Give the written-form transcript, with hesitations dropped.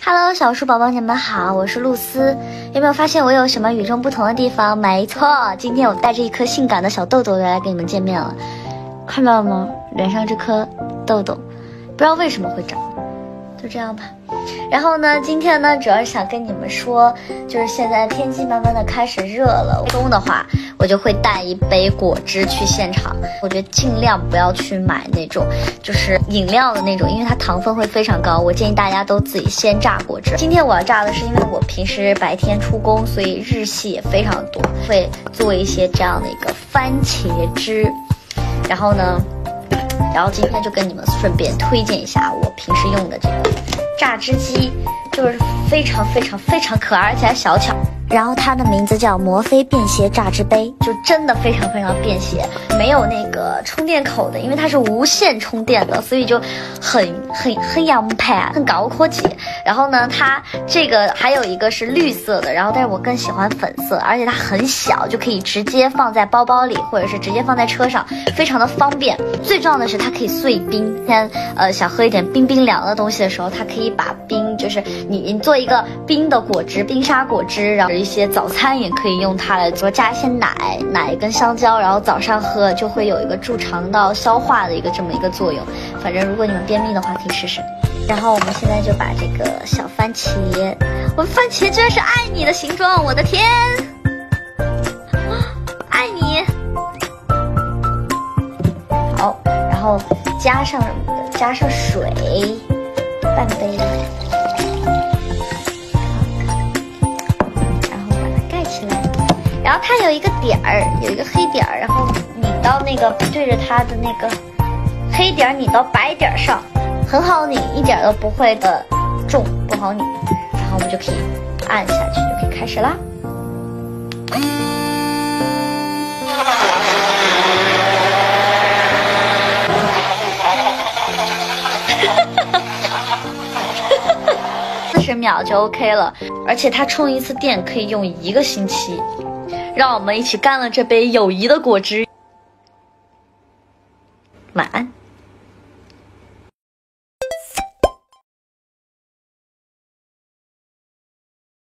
Hello， 小树宝宝，你们好，我是露丝。有没有发现我有什么与众不同的地方？没错，今天我带着一颗性感的小痘痘来跟你们见面了。看到了吗？脸上这颗痘痘，不知道为什么会长，就这样吧。然后呢，今天呢，主要是想跟你们说，就是现在天气慢慢的开始热了，中的话，我就会带一杯果汁去现场。我觉得尽量不要去买那种就是饮料的那种，因为它糖分会非常高。我建议大家都自己先榨果汁。今天我要榨的是因为我平时白天出工，所以日系也非常多，会做一些这样的一个番茄汁。然后今天就跟你们顺便推荐一下我平时用的这个榨汁机，就是非常可爱，而且还小巧。然后它的名字叫摩飞便携榨汁杯，就真的非常便携，没有那个充电口的，因为它是无线充电的，所以就很洋派，很高科技。然后呢，它这个还有一个是绿色的，然后但是我更喜欢粉色，而且它很小，就可以直接放在包包里，或者是直接放在车上，非常的方便。最重要的是它可以碎冰，想喝一点冰凉的东西的时候，它可以把冰，就是你做一个冰的果汁，冰沙果汁，然后一些早餐也可以用它来做，加一些奶跟香蕉，然后早上喝就会有一个助肠道消化的这么一个作用。反正如果你们便秘的话，可以试试。然后我们现在就把这个小番茄，我们番茄居然是爱你的形状，我的天，爱你。好，然后加上水半杯，然后把它盖起来。然后它有一个点儿，有一个黑点儿，然后拧到那个对着它的那个黑点拧到白点上，很好拧，一点都不会的重，不好拧。然后我们就可以按下去，就可以开始啦。40秒就 OK 了，而且它充一次电可以用1个星期。让我们一起干了这杯友谊的果汁。晚安。